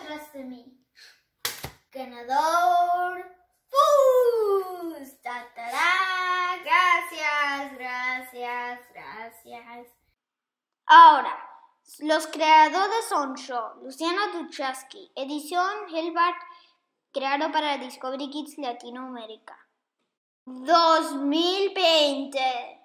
atrás de mí. Ganador. ¡Fus! ¡Tatará! Gracias, gracias, gracias. Ahora, los creadores son yo, Luciano Duchaski, edición Hilbert, creado para Discovery Kids Latinoamérica. 2020.